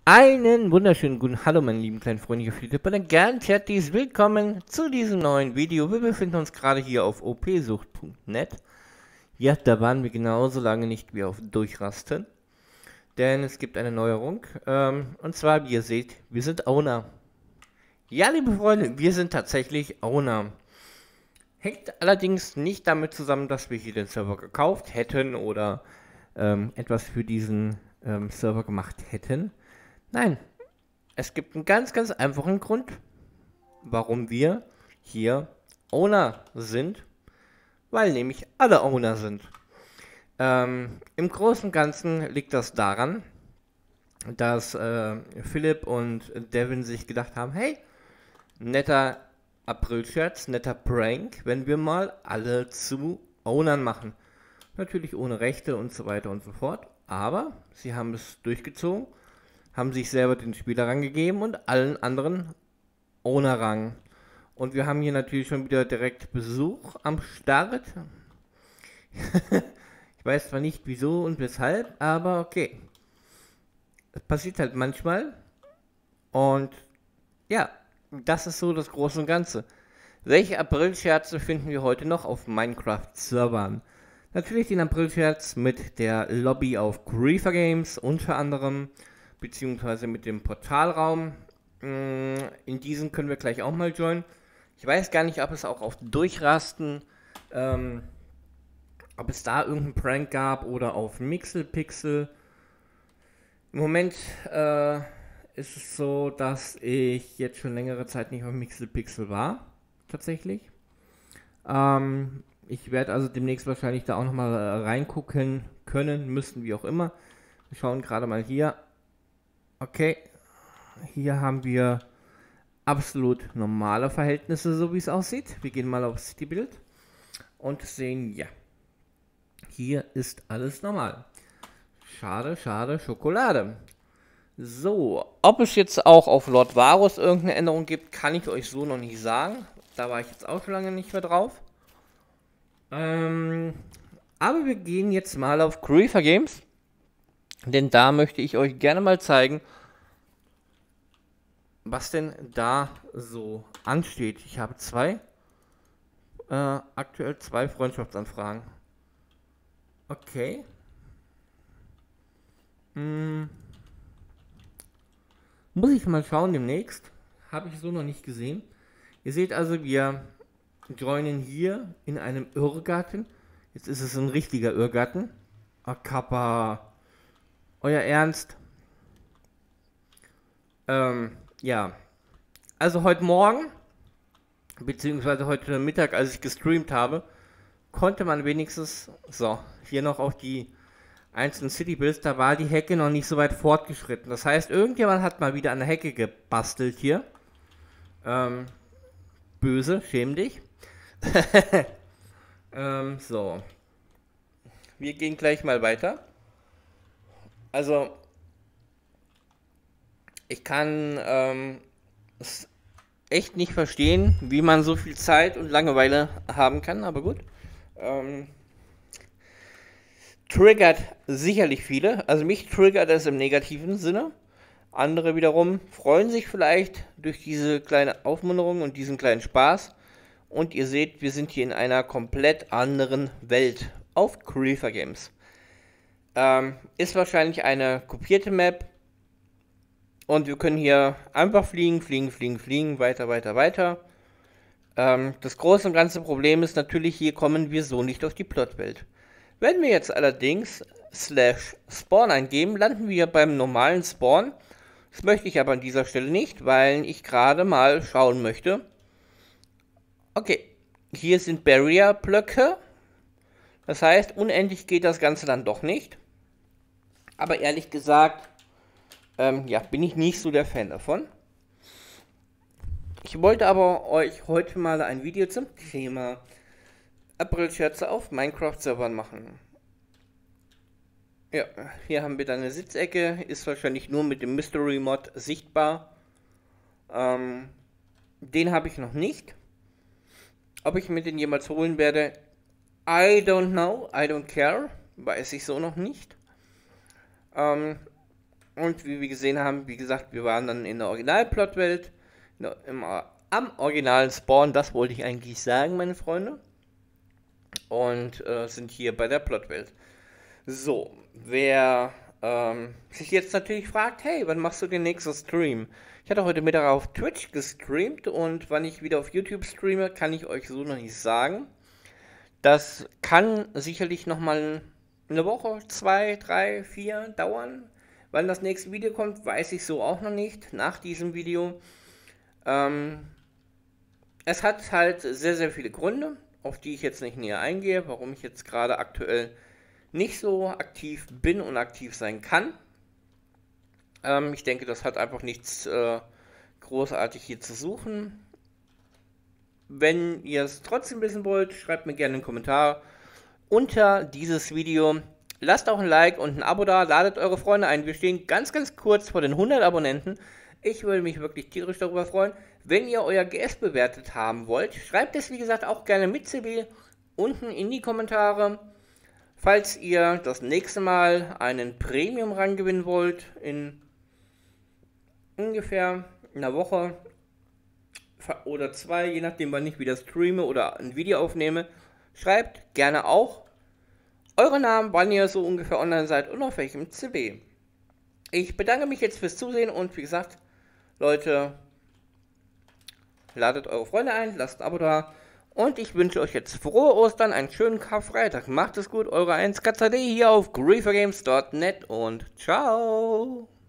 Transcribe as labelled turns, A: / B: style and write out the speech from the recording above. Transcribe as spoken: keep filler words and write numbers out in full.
A: Einen wunderschönen guten Hallo, meine lieben kleinen Freunde und dann gern Chatties. Willkommen zu diesem neuen Video. Wir befinden uns gerade hier auf o p sucht punkt net. Ja, da waren wir genauso lange nicht wie auf Durchrasten. Denn es gibt eine Neuerung. Ähm, und zwar, wie ihr seht, wir sind Owner. Ja, liebe Freunde, wir sind tatsächlich Owner. Hängt allerdings nicht damit zusammen, dass wir hier den Server gekauft hätten oder ähm, etwas für diesen ähm, Server gemacht hätten. Nein, es gibt einen ganz, ganz einfachen Grund, warum wir hier Owner sind, weil nämlich alle Owner sind. Ähm, Im Großen und Ganzen liegt das daran, dass äh, Philipp und Devin sich gedacht haben, hey, netter April-Scherz, netter Prank, wenn wir mal alle zu Ownern machen. Natürlich ohne Rechte und so weiter und so fort, aber sie haben es durchgezogen, haben sich selber den Spielerrang gegeben und allen anderen Owner-Rang. Und wir haben hier natürlich schon wieder direkt Besuch am Start. Ich weiß zwar nicht wieso und weshalb, aber okay. Es passiert halt manchmal. Und ja, das ist so das Große und Ganze. Welche April-Scherze finden wir heute noch auf Minecraft-Servern? Natürlich den April-Scherz mit der Lobby auf Griefer Games unter anderem, beziehungsweise mit dem Portalraum. In diesen können wir gleich auch mal joinen. Ich weiß gar nicht, ob es auch auf Durchrasten, ähm, ob es da irgendeinen Prank gab oder auf Mixelpixel. Im Moment äh, ist es so, dass ich jetzt schon längere Zeit nicht auf Mixelpixel war, tatsächlich. Ähm, ich werde also demnächst wahrscheinlich da auch nochmal äh, reingucken können, müssen, wie auch immer. Wir schauen gerade mal hier. Okay, hier haben wir absolut normale Verhältnisse, so wie es aussieht. Wir gehen mal auf Citybuild und sehen, ja, hier ist alles normal. Schade, schade, Schokolade. So, ob es jetzt auch auf Lord Varus irgendeine Änderung gibt, kann ich euch so noch nicht sagen. Da war ich jetzt auch schon lange nicht mehr drauf. Ähm, aber wir gehen jetzt mal auf Griefer Games. Denn da möchte ich euch gerne mal zeigen, was denn da so ansteht. Ich habe zwei, äh, aktuell zwei Freundschaftsanfragen. Okay. Hm. Muss ich mal schauen demnächst. Habe ich so noch nicht gesehen. Ihr seht also, wir joinen hier in einem Irrgarten. Jetzt ist es ein richtiger Irrgarten. Ah, Kappa. Euer Ernst? Ähm, ja. Also heute Morgen, beziehungsweise heute Mittag, als ich gestreamt habe, konnte man wenigstens, so, hier noch auf die einzelnen City-Builds, da war die Hecke noch nicht so weit fortgeschritten. Das heißt, irgendjemand hat mal wieder an der Hecke gebastelt hier. Ähm, böse, schäm dich. ähm, so. Wir gehen gleich mal weiter. Also, ich kann ähm, es echt nicht verstehen, wie man so viel Zeit und Langeweile haben kann, aber gut. Ähm, triggert sicherlich viele, also mich triggert es im negativen Sinne. Andere wiederum freuen sich vielleicht durch diese kleine Aufmunterung und diesen kleinen Spaß. Und ihr seht, wir sind hier in einer komplett anderen Welt auf Griefer Games. Ähm, ist wahrscheinlich eine kopierte Map. Und wir können hier einfach fliegen, fliegen, fliegen, fliegen, weiter, weiter, weiter. Ähm, das große und ganze Problem ist natürlich, hier kommen wir so nicht auf die Plotwelt. Wenn wir jetzt allerdings slash Spawn eingeben, landen wir beim normalen Spawn. Das möchte ich aber an dieser Stelle nicht, weil ich gerade mal schauen möchte. Okay, hier sind Barrier-Blöcke. Das heißt, unendlich geht das Ganze dann doch nicht. Aber ehrlich gesagt, ähm, ja, bin ich nicht so der Fan davon. Ich wollte aber euch heute mal ein Video zum Thema April-Scherze auf Minecraft-Servern machen. Ja, hier haben wir dann eine Sitzecke, ist wahrscheinlich nur mit dem Mystery-Mod sichtbar. Ähm, den habe ich noch nicht. Ob ich mir den jemals holen werde, I don't know, I don't care, weiß ich so noch nicht. Ähm, Und wie wir gesehen haben, wie gesagt, wir waren dann in der Original-Plot-Welt, im, am originalen Spawn, das wollte ich eigentlich sagen, meine Freunde. Und äh, sind hier bei der Plot-Welt. So, wer ähm, sich jetzt natürlich fragt, hey, wann machst du den nächsten Stream? Ich hatte heute Mittag auf Twitch gestreamt und wann ich wieder auf YouTube streame, kann ich euch so noch nicht sagen. Das kann sicherlich nochmal eine Woche, zwei, drei, vier dauern. Wann das nächste Video kommt, weiß ich so auch noch nicht, nach diesem Video. Ähm, es hat halt sehr, sehr viele Gründe, auf die ich jetzt nicht näher eingehe, warum ich jetzt gerade aktuell nicht so aktiv bin und aktiv sein kann. Ähm, ich denke, das hat einfach nichts äh, großartig hier zu suchen. Wenn ihr es trotzdem wissen wollt, schreibt mir gerne einen Kommentar unter dieses Video. Lasst auch ein Like und ein Abo da, ladet eure Freunde ein. Wir stehen ganz, ganz kurz vor den hundert Abonnenten. Ich würde mich wirklich tierisch darüber freuen. Wenn ihr euer G S bewertet haben wollt, schreibt es wie gesagt auch gerne mit C B unten in die Kommentare. Falls ihr das nächste Mal einen Premium-Rang gewinnen wollt, in ungefähr einer Woche oder zwei, je nachdem wann ich wieder streame oder ein Video aufnehme, schreibt gerne auch eure Namen, wann ihr so ungefähr online seid und auf welchem C B. Ich bedanke mich jetzt fürs Zusehen und wie gesagt, Leute, ladet eure Freunde ein, lasst ein Abo da und ich wünsche euch jetzt frohe Ostern, einen schönen Karfreitag. Macht es gut, eure eins K Z D hier auf griefergames punkt net und ciao!